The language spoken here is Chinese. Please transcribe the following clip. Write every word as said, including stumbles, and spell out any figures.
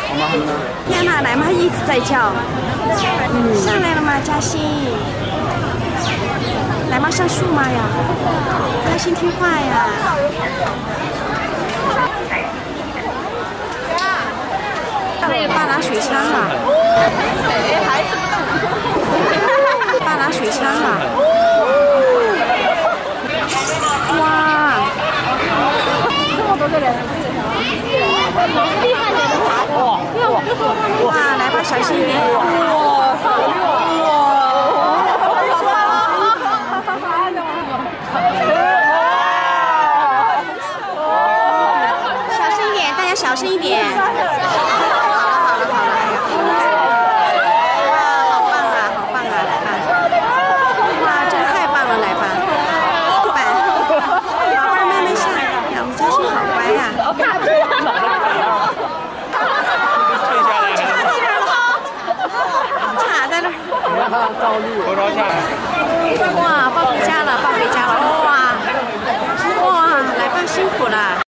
天哪，奶妈一直在叫。嗯、上来了吗，嘉欣？奶妈上树吗呀？嘉欣听话呀。爸拿水枪了。还是不动。爸拿水枪了。哇！这么多个人。 厉害点的啥的？对，我就说他们哇，来吧，小心一点！哇，上去了！哇！小心一点，大家小心一点！好了好了好了，哎呀！哇，好棒啊，好棒啊，来吧！哇，真太棒了，来吧！棒！宝贝妹妹上，呀，我们嘉欣好乖呀！ 哇，抱回家了，抱回家了！